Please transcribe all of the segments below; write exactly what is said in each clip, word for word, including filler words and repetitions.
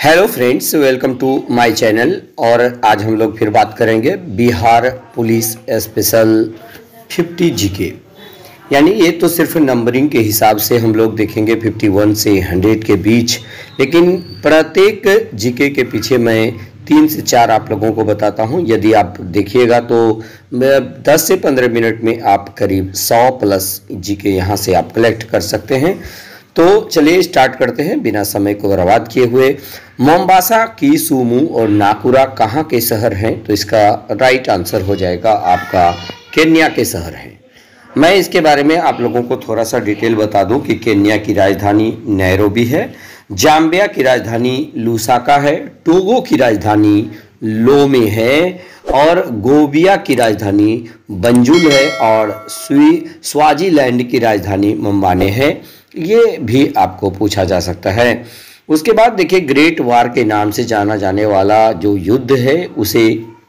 Hello friends, welcome to my channel. और आज हम लोग फिर बात करेंगे Bihar police special fifty GK. यानी ये तो सिर्फ नंबरिंग के हिसाब से हम लोग देखेंगे इक्यावन से सौ के बीच, लेकिन प्रत्येक जीके के पीछे मैं तीन से चार आप लोगों को बताता हूँ। यदि आप देखिएगा तो दस से पंद्रह मिनट में आप करीब सौ प्लस जीके यहाँ से आप कलेक्ट कर सकते हैं। तो चलिए स्टार्ट करते हैं बिना समय को बर्बाद किए हुए। मोम्बासा, किसुमू और नाकुरा कहाँ के शहर हैं? तो इसका राइट आंसर हो जाएगा आपका केन्या के शहर हैं। मैं इसके बारे में आप लोगों को थोड़ा सा डिटेल बता दूं कि केन्या की राजधानी नैरोबी है, जाम्बिया की राजधानी लुसाका है, टोगो की राजधानी लोमे है और गोबिया की राजधानी बंजुल है और स्वी स्वाजीलैंड की राजधानी मम्बाने है। ये भी आपको पूछा जा सकता है। उसके बाद देखिए, ग्रेट वार के नाम से जाना जाने वाला जो युद्ध है उसे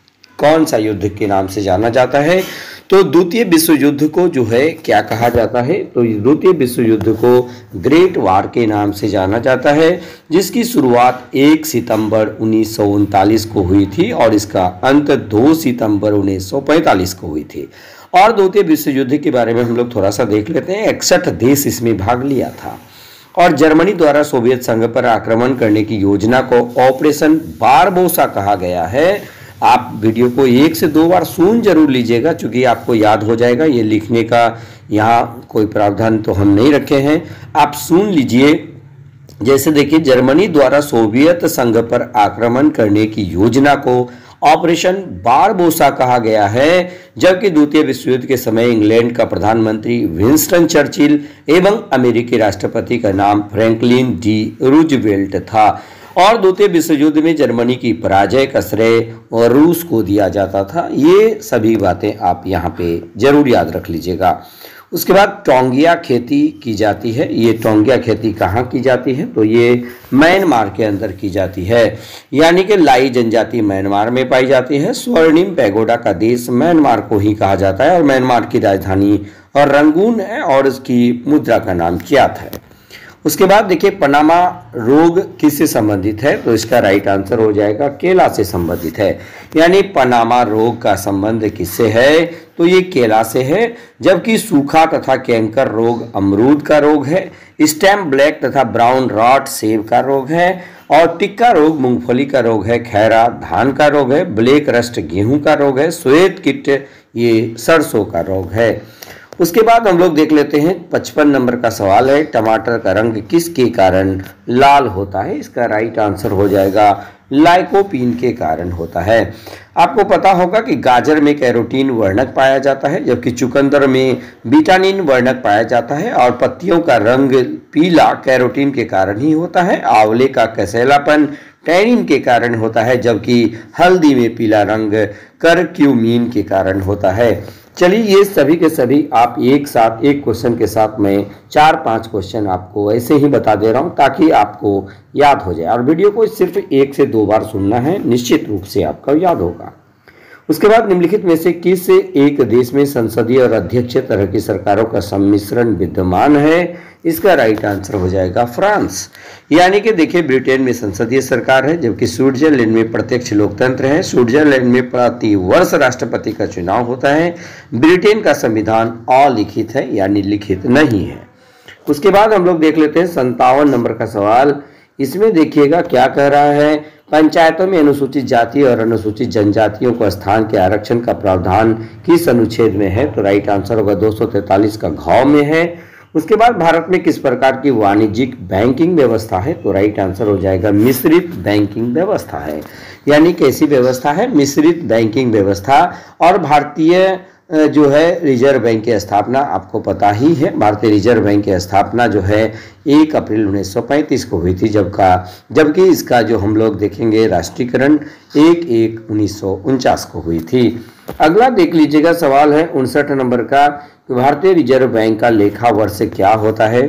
कौन सा युद्ध के नाम से जाना जाता है? तो द्वितीय विश्व युद्ध को जो है क्या कहा जाता है? तो द्वितीय विश्व युद्ध को ग्रेट वार के नाम से जाना जाता है, जिसकी शुरुआत एक सितंबर उन्नीस सौ उनतालीस को हुई थी और इसका अंत दो सितंबर उन्नीस सौ पैंतालीस को हुई थी। और द्वितीय विश्व युद्ध के बारे में हम लोग थोड़ा सा देख लेते हैं। इकसठ देश इसमें भाग लिया था और जर्मनी द्वारा सोवियत संघ पर आक्रमण करने की योजना को ऑपरेशन बारबोसा कहा गया है। आप वीडियो को एक से दो बार सुन जरूर लीजिएगा, क्योंकि आपको याद हो जाएगा। ये लिखने का यहाँ कोई प्रावधान तो हम नहीं रखे हैं, आप सुन लीजिए। जैसे देखिए, जर्मनी द्वारा सोवियत संघ पर आक्रमण करने की योजना को ऑपरेशन बारबोसा कहा गया है, जबकि द्वितीय विश्व युद्ध के समय इंग्लैंड का प्रधानमंत्री विंस्टन चर्चिल एवं अमेरिकी राष्ट्रपति का नाम फ्रैंकलिन डी रूजवेल्ट था। और द्वितीय विश्व युद्ध में जर्मनी की पराजय का श्रेय और रूस को दिया जाता था। ये सभी बातें आप यहाँ पे जरूर याद रख लीजिएगा। उसके बाद टोंगिया खेती की जाती है। ये टोंगिया खेती कहाँ की जाती है? तो ये म्यांमार के अंदर की जाती है, यानी कि लाई जनजाति म्यांमार में पाई जाती है। स्वर्णिम पैगोडा का देश म्यांमार को ही कहा जाता है और म्यांमार की राजधानी और रंगून है और इसकी मुद्रा का नाम क्यात है। उसके बाद देखिए, पनामा रोग किससे संबंधित है? तो इसका राइट आंसर हो जाएगा केला से संबंधित है। यानी पनामा रोग का संबंध किससे है? तो ये केला से है, जबकि सूखा तथा कैंकर रोग अमरूद का रोग है। स्टेम ब्लैक तथा ब्राउन रॉट सेब का रोग है और टिक्का रोग मूंगफली का रोग है। खैरा धान का रोग है। ब्लैक रस्ट गेहूं का रोग है। श्वेत कीट ये सरसों का रोग है। उसके बाद हम लोग देख लेते हैं पचपन नंबर का सवाल है, टमाटर का रंग किसके कारण लाल होता है? इसका राइट आंसर हो जाएगा लाइकोपीन के कारण होता है। आपको पता होगा कि गाजर में कैरोटीन वर्णक पाया जाता है, जबकि चुकंदर में विटामिन वर्णक पाया जाता है और पत्तियों का रंग पीला कैरोटीन के कारण ही होता है। आंवले का कसैलापन टैनिन के कारण होता है, जबकि हल्दी में पीला रंग करक्यूमिन के कारण होता है। चलिए, ये सभी के सभी आप एक साथ एक क्वेश्चन के साथ मैं चार पांच क्वेश्चन आपको ऐसे ही बता दे रहा हूं ताकि आपको याद हो जाए। और वीडियो को सिर्फ एक से दो बार सुनना है, निश्चित रूप से आपका याद होगा। उसके बाद निम्नलिखित में से किस एक देश में संसदीय और अध्यक्षीय तरह की सरकारों का सम्मिश्रण विद्यमान है? इसका राइट आंसर हो जाएगा फ्रांस। यानी कि देखिए, ब्रिटेन में संसदीय सरकार है, जबकि स्विट्जरलैंड में प्रत्यक्ष लोकतंत्र है। स्विट्जरलैंड में प्रति वर्ष राष्ट्रपति का चुनाव होता है। ब्रिटेन का संविधान अलिखित है, यानी लिखित नहीं है। उसके बाद हम लोग देख लेते हैं संतावन नंबर का सवाल। इसमें देखिएगा क्या कह रहा है, पंचायतों में अनुसूचित जाति और अनुसूचित जनजातियों को स्थान के आरक्षण का प्रावधान किस अनुच्छेद में है? तो राइट आंसर होगा दो सौ तैंतालीस का घ में है। उसके बाद भारत में किस प्रकार की वाणिज्यिक बैंकिंग व्यवस्था है? तो राइट आंसर हो जाएगा मिश्रित बैंकिंग व्यवस्था है। यानी कैसी व्यवस्था है? मिश्रित बैंकिंग व्यवस्था। और भारतीय जो है रिजर्व बैंक की स्थापना आपको पता ही है। भारतीय रिजर्व बैंक की स्थापना जो है एक अप्रैल उन्नीस सौ पैंतीस को हुई थी, जबका जबकि इसका जो हम लोग देखेंगे राष्ट्रीयकरण एक एक उन्नीस सौ उनचास को हुई थी। अगला देख लीजिएगा, सवाल है उनसठ नंबर का, भारतीय रिजर्व बैंक का लेखा वर्ष क्या होता है?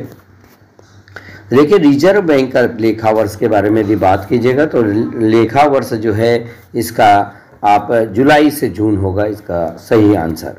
देखिए, रिजर्व बैंक का लेखा वर्ष के बारे में यदि बात कीजिएगा तो लेखा वर्ष जो है इसका आप जुलाई से जून होगा इसका सही आंसर।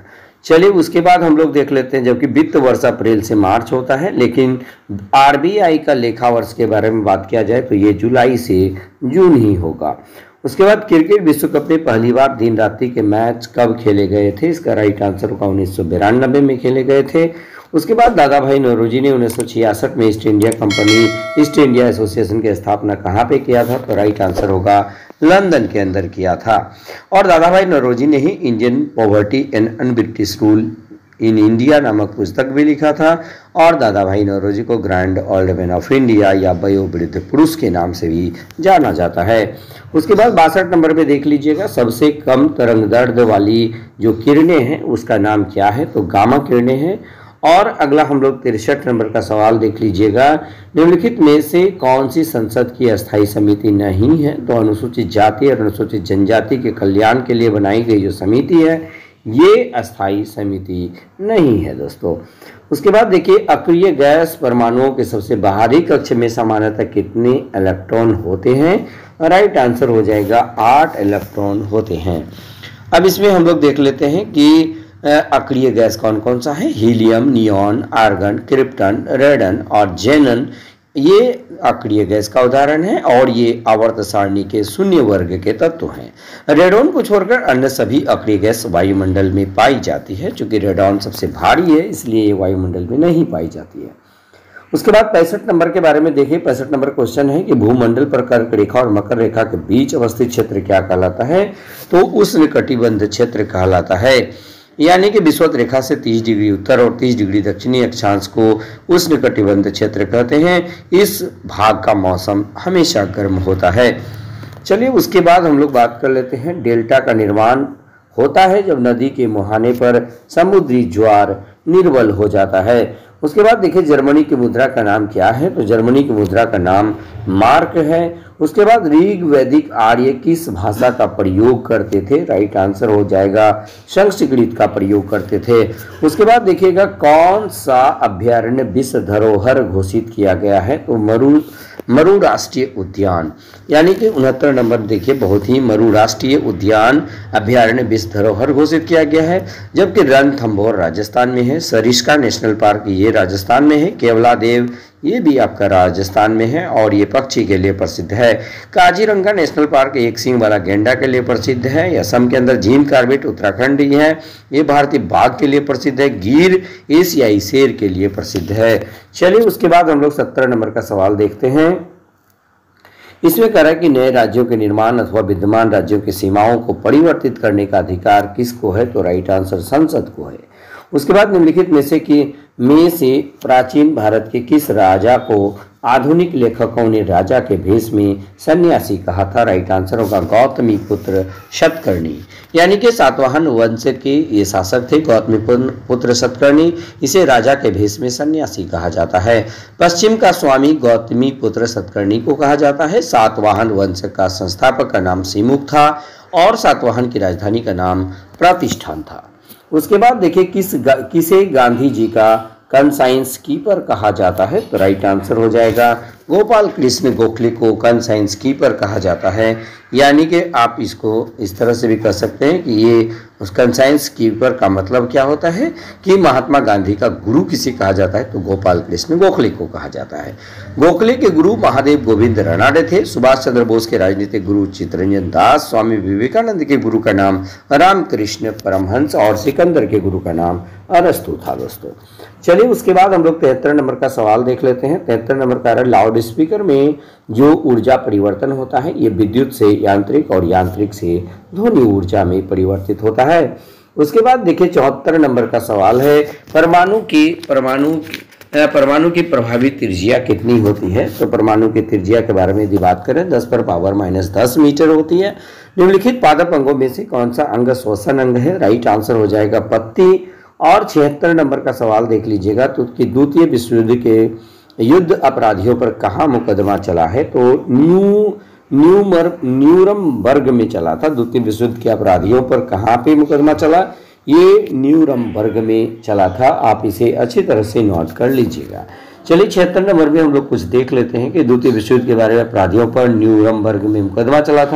चलिए उसके बाद हम लोग देख लेते हैं, जबकि वित्त वर्ष अप्रैल से मार्च होता है, लेकिन आरबीआई का लेखा वर्ष के बारे में बात किया जाए तो ये जुलाई से जून ही होगा। उसके बाद क्रिकेट विश्व कप में पहली बार दिन रात्रि के मैच कब खेले गए थे? इसका राइट आंसर होगा उन्नीस सौ बिरानबे में खेले गए थे। उसके बाद दादा भाई नौरोजी ने उन्नीस सौ छियासठ में East India company East India association की स्थापना कहाँ पे किया था? तो राइट आंसर होगा लंदन के अंदर किया था। और दादा भाई नौरोजी ने ही Indian poverty and unBritish rule in India नामक पुस्तक भी लिखा था, और दादा भाई नौरोजी को grand old man of India या वयोवृद्ध पुरुष के नाम से भी जाना जाता है। उसके बाद बासठ नंबर पे देख लीजिएगा, सबसे कम तरंग दैर्ध्य वाली जो किरणें हैं उसका नाम क्या है? तो गामा किरणें हैं। और अगला हम लोग तिरसठ नंबर का सवाल देख लीजिएगा, निम्नलिखित में से कौन सी संसद की अस्थायी समिति नहीं है? तो अनुसूचित जाति और अनुसूचित जनजाति के कल्याण के लिए बनाई गई जो समिति है ये अस्थायी समिति नहीं है दोस्तों। उसके बाद देखिए, अक्रिय गैस परमाणुओं के सबसे बाहरी कक्ष में सामान्यतः कितने इलेक्ट्रॉन होते हैं? राइट आंसर हो जाएगा आठ इलेक्ट्रॉन होते हैं। अब इसमें हम लोग देख लेते हैं कि अक्रिय गैस कौन कौन सा है। Helium, neon, argon, krypton, radon और जेनन ये अक्रिय गैस का उदाहरण है, और ये आवर्त सारणी के शून्य वर्ग के तत्व हैं। रेडॉन को छोड़कर अन्य सभी अक्रिय गैस वायुमंडल में पाई जाती है। चूंकि रेडॉन सबसे भारी है इसलिए ये वायुमंडल में नहीं पाई जाती है। उसके बाद पैंसठ नंबर के बारे में देखिए, पैंसठ नंबर क्वेश्चन है कि भूमंडल पर कर्क रेखा और मकर रेखा के बीच अवस्थित क्षेत्र क्या कहलाता है? तो उष्णकटिबंध क्षेत्र कहलाता है। यानी कि विषुवत रेखा से तीस डिग्री उत्तर और तीस डिग्री दक्षिणी अक्षांश को उष्णकटिबंध क्षेत्र कहते हैं। इस भाग का मौसम हमेशा गर्म होता है। चलिए उसके बाद हम लोग बात कर लेते हैं, डेल्टा का निर्माण होता है जब नदी के मुहाने पर समुद्री ज्वार निर्बल हो जाता है। उसके बाद देखिए, जर्मनी की मुद्रा का नाम क्या है? तो जर्मनी की मुद्रा का नाम मार्क है। उसके बाद ऋग वैदिक आर्य किस भाषा का प्रयोग करते थे? राइट आंसर हो जाएगा संस्कृत का प्रयोग करते थे। उसके बाद देखिएगा, कौन सा अभ्यारण्य विश्व धरोहर घोषित किया गया है? तो मरु मरु राष्ट्रीय उद्यान, यानी कि उनहत्तर नंबर देखिए, बहुत ही मरु राष्ट्रीय उद्यान अभ्यारण्य विश्व धरोहर घोषित किया गया है। जबकि रणथंभौर राजस्थान में है, सरिस्का नेशनल पार्क ये राजस्थान में है, केवलादेव ये भी आपका राजस्थान में है और ये पक्षी के लिए प्रसिद्ध है। काजीरंगा नेशनल पार्क एक सींग वाला गेंडा के लिए प्रसिद्ध है। असम के अंदर झीम कार्बेट उत्तराखंड ही है, ये भारतीय बाघ के लिए प्रसिद्ध है। गिर एशियाई शेर के लिए प्रसिद्ध है। चलिए उसके बाद हम लोग सत्रह नंबर का सवाल देखते हैं। इसमें कह रहा है कि नए राज्यों के निर्माण अथवा विद्यमान राज्यों की सीमाओं को परिवर्तित करने का अधिकार किसको है? तो राइट आंसर संसद को है। उसके बाद निम्नलिखित में से कि में से प्राचीन भारत के किस राजा को आधुनिक लेखकों ने राजा के भेष में सन्यासी कहा था? राइट आंसर होगा गौतमी पुत्र शतकर्णी, यानी कि सातवाहन वंश के ये शासक थे गौतमी पुत्र शतकर्णी। इसे राजा के भेष में सन्यासी कहा जाता है। पश्चिम का स्वामी गौतमी पुत्र शतकर्णी को कहा जाता है। सातवाहन वंश का संस्थापक का नाम सिमुक था और सातवाहन की राजधानी का नाम प्रतिष्ठान था। उसके बाद देखिए, किस गा, किसे गांधी जी का कंसाइंस कीपर कहा जाता है? तो राइट आंसर हो जाएगा गोपाल कृष्ण गोखले को कंसाइंस कीपर कहा जाता है। यानी कि आप इसको इस तरह से भी कह सकते हैं कि ये उस कंसाइंस कीपर का मतलब क्या होता है कि महात्मा गांधी का गुरु किसे कहा जाता है? तो गोपाल कृष्ण गोखले को कहा जाता है। गोखले के गुरु महादेव गोविंद रनाडे थे। सुभाष चंद्र बोस के राजनीतिक गुरु चित्तरंजन दास, स्वामी विवेकानंद के गुरु का नाम रामकृष्ण परमहंस और सिकंदर के गुरु का नाम अरस्तु था दोस्तों। चलिए उसके बाद हम लोग तिहत्तर नंबर का सवाल देख लेते हैं। तिहत्तर नंबर का है, लाउड स्पीकर में जो ऊर्जा परिवर्तन होता है ये विद्युत से यांत्रिक और यांत्रिक से ध्वनि ऊर्जा में परिवर्तित होता है। उसके बाद देखिए चौहत्तर नंबर का सवाल है, परमाणु की परमाणु परमाणु की प्रभावी त्रिज्या कितनी होती है? तो परमाणु की त्रिज्या के बारे में यदि बात करें दस पर पावर माइनस दस मीटर होती है। निम्नलिखित पादप अंगों में से कौन सा अंग श्वसन अंग है? राइट आंसर हो जाएगा पत्ती। और छिहत्तर नंबर का सवाल देख लीजिएगा, तो कि द्वितीय विश्व युद्ध के युद्ध अपराधियों पर कहाँ मुकदमा चला है? तो न्यू न्यूमर न्यूरमबर्ग में चला था। द्वितीय विश्व युद्ध के अपराधियों पर कहाँ पे मुकदमा चला? ये न्यूरमबर्ग में चला था। आप इसे अच्छी तरह से नोट कर लीजिएगा। चलिए छिहत्तर नंबर में हम लोग कुछ देख लेते हैं कि द्वितीय विश्व युद्ध के बारे में अपराधियों पर न्यूरमबर्ग में मुकदमा चला था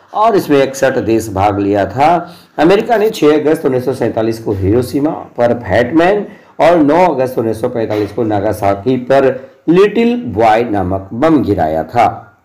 और इसमें इकसठ देश भाग लिया था। अमेरिका ने छह अगस्त उन्नीस सौ सैंतालीस को हिरोशिमा पर फैटमैन और नौ अगस्त उन्नीस सौ पैंतालीस को नागासाकी पर लिटिल बॉय नामक बम गिराया था।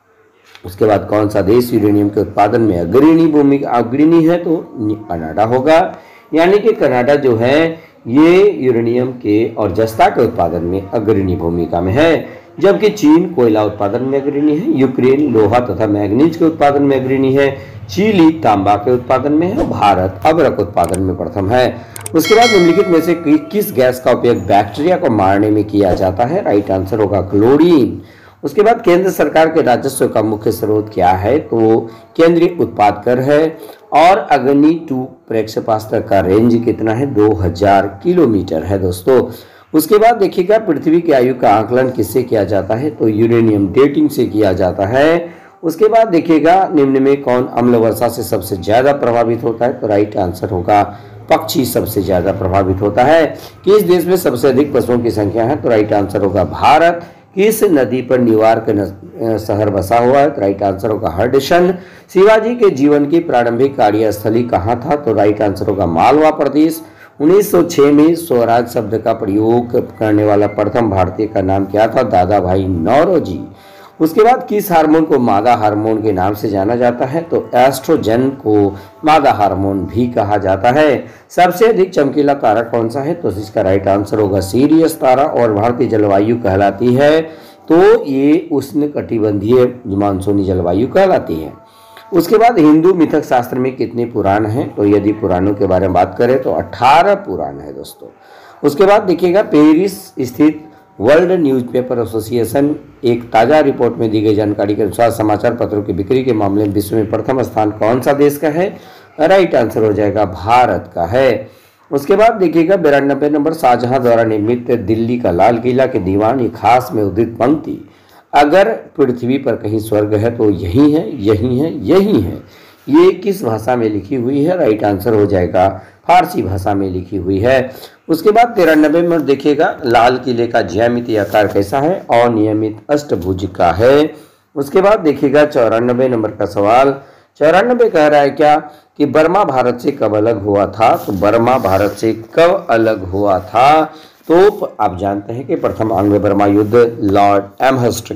उसके बाद कौन सा देश यूरेनियम के उत्पादन में अग्रणी भूमिका अग्रणी है, तो कनाडा होगा। यानी कि कनाडा जो है ये यूरेनियम के और जस्ता के उत्पादन में अग्रणी भूमिका में है, जबकि चीन कोयला उत्पादन में अग्रणी है, यूक्रेन लोहा तथा मैग्नीज के उत्पादन में अग्रणी है, चिली तांबा के उत्पादन में है, भारत अभ्रक उत्पादन में प्रथम है। उसके बाद निम्नलिखित में से किस गैस का उपयोग बैक्टीरिया को मारने में किया जाता है, राइट आंसर होगा क्लोरीन। उसके बाद केंद्र सरकार के राजस्व का मुख्य स्रोत क्या है, तो केंद्रीय उत्पाद कर है। और अग्नि टू प्रक्षेपास्त्र का रेंज कितना है, दो हज़ार किलोमीटर है दोस्तों। उसके बाद देखिएगा पृथ्वी की आयु का आकलन किससे किया जाता है, तो यूरेनियम डेटिंग से किया जाता है। उसके बाद देखिएगा निम्न में कौन अम्ल वर्षा से सबसे ज्यादा प्रभावित होता है, तो राइट आंसर होगा पक्षी सबसे ज्यादा प्रभावित होता है। किस देश में सबसे अधिक पशुओं की संख्या है, तो राइट आंसर होगा भारत। किस नदी पर न्यूयॉर्क शहर बसा हुआ है, तो राइट आंसर होगा हडसन। शिवाजी के जीवन की प्रारंभिक कार्यस्थली कहाँ था, तो राइट आंसर होगा मालवा प्रदेश। उन्नीस सौ छह में स्वराज शब्द का प्रयोग करने वाला प्रथम भारतीय का नाम क्या था, दादा भाई नौरोजी। उसके बाद किस हार्मोन को मादा हार्मोन के नाम से जाना जाता है, तो एस्ट्रोजन को मादा हार्मोन भी कहा जाता है। सबसे अधिक चमकीला तारा कौन सा है, तो इसका राइट आंसर होगा सीरियस तारा। और भारतीय जलवायु कहलाती है, तो ये उष्णकटिबंधीय मानसूनी जलवायु कहलाती है। उसके बाद हिंदू मिथक शास्त्र में कितने पुराण हैं, तो यदि पुराणों के बारे में बात करें तो अठारह पुराण है दोस्तों। उसके बाद देखिएगा पेरिस स्थित वर्ल्ड न्यूज़पेपर एसोसिएशन एक ताज़ा रिपोर्ट में दी गई जानकारी के अनुसार समाचार पत्रों की बिक्री के मामले में विश्व में प्रथम स्थान कौन सा देश का है, राइट आंसर हो जाएगा भारत का है। उसके बाद देखिएगा बिरानबे नंबर शाहजहां द्वारा निर्मित दिल्ली का लाल किला के दीवान ये खास में उद्धृत पंक्ति, अगर पृथ्वी पर कहीं स्वर्ग है तो यही है, यही है, यही है, ये किस भाषा में लिखी हुई है, राइट आंसर हो जाएगा फारसी भाषा में लिखी हुई है। उसके बाद तिरानबे में देखिएगा लाल किले का ज्यामितीय आकार कैसा है, अनियमित अष्टभुज का है। उसके बाद देखिएगा चौरानबे नंबर का सवाल, चौरानबे कह रहा है क्या कि बर्मा भारत से कब अलग हुआ था, तो बर्मा भारत से कब अलग हुआ था, तो आप जानते हैं कि प्रथम आंग्ल बर्मा युद्ध लॉर्ड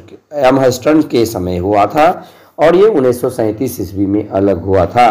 एमहस्टन के समय हुआ था और ये उन्नीस सौ सैंतीस ईस्वी में अलग हुआ था।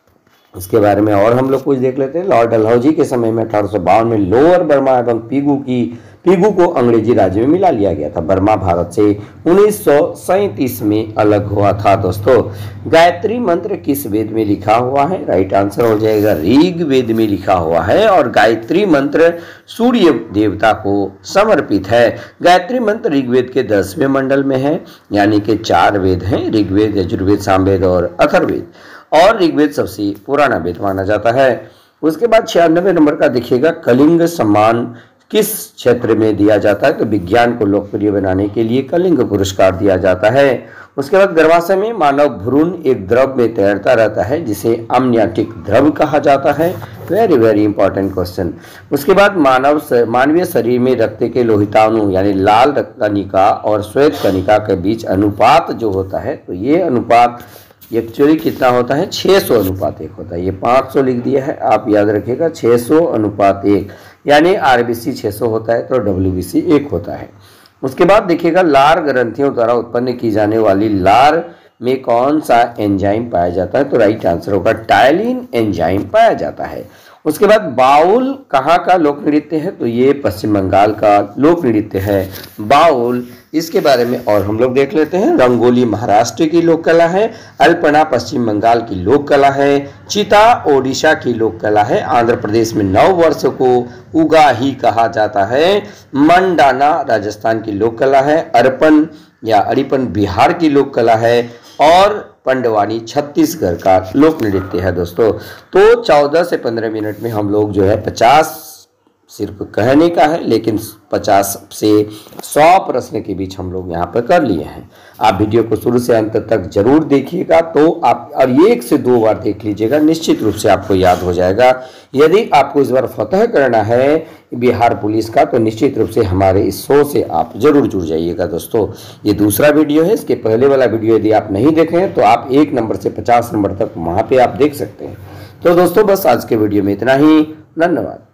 इसके बारे में और हम लोग कुछ देख लेते हैं। लॉर्ड डलहौजी के समय में अठारह सौ बावन में लोअर बर्मा एवं पीगू की पीगू को अंग्रेजी राज्य में मिला लिया गया था। बर्मा भारत से उन्नीस सौ सैंतीस में अलग हुआ था दोस्तों। गायत्री मंत्र किस वेद में लिखा हुआ है, राइट आंसर हो जाएगा ऋग वेद में लिखा हुआ है और गायत्री मंत्र सूर्य देवता को समर्पित है। गायत्री मंत्र ऋग्वेद के दसवें मंडल में है, यानी कि चार वेद हैं, ऋग्वेद, यजुर्वेद, सामवेद और अथर्ववेद, और ऋग्वेद सबसे पुराना वेद माना जाता है। उसके बाद छियानबे नंबर का देखिएगा कलिंग सम्मान किस क्षेत्र में दिया जाता है, तो विज्ञान को लोकप्रिय बनाने के लिए कलिंग पुरस्कार दिया जाता है। उसके बाद गर्भाशय में मानव भ्रूण एक द्रव में तैरता रहता है जिसे अमनियोटिक द्रव कहा जाता है। Very very important question. उसके बाद मानव मानवीय शरीर में रक्त के लोहिताणु यानी लाल रक्त कणिका और श्वेत कणिका के बीच अनुपात जो होता है, तो ये अनुपात एक्चुअली कितना होता है, छह सौ अनुपात एक होता है। ये पाँच सौ लिख दिया है, आप याद रखिएगा छह सौ अनुपात एक, यानी आरबीसी छह सौ होता है तो डब्ल्यूबीसी एक होता है। उसके बाद देखिएगा लार ग्रंथियों द्वारा उत्पन्न की जाने वाली लार में कौन सा एंजाइम पाया जाता है, तो राइट आंसर होगा टायलिन एंजाइम पाया जाता है। उसके बाद बाउल कहाँ का लोक नृत्य है, तो ये पश्चिम बंगाल का लोक नृत्य है बाउल। इसके बारे में और हम लोग देख लेते हैं। रंगोली महाराष्ट्र की लोक कला है, अल्पना पश्चिम बंगाल की लोक कला है, चिता ओडिशा की लोक कला है, आंध्र प्रदेश में नव वर्ष को उगाही कहा जाता है, मंडाना राजस्थान की लोक कला है, अर्पण या अरिपन बिहार की लोक कला है और पंडवानी छत्तीसगढ़ का लोक नृत्य है दोस्तों। तो चौदह से पंद्रह मिनट में हम लोग जो है पचास सिर्फ कहने का है, लेकिन पचास से सौ प्रश्न के बीच हम लोग यहाँ पर कर लिए हैं। आप वीडियो को शुरू से अंत तक जरूर देखिएगा, तो आप और एक से दो बार देख लीजिएगा, निश्चित रूप से आपको याद हो जाएगा। यदि आपको इस बार फतह करना है बिहार पुलिस का, तो निश्चित रूप से हमारे इस शो से आप जरूर जुड़ जाइएगा। दोस्तों, ये दूसरा वीडियो है, इसके पहले वाला वीडियो यदि आप नहीं देखे हैं तो आप एक नंबर से पचास नंबर तक वहाँ पे आप देख सकते हैं। तो दोस्तों, बस आज के वीडियो में इतना ही। धन्यवाद।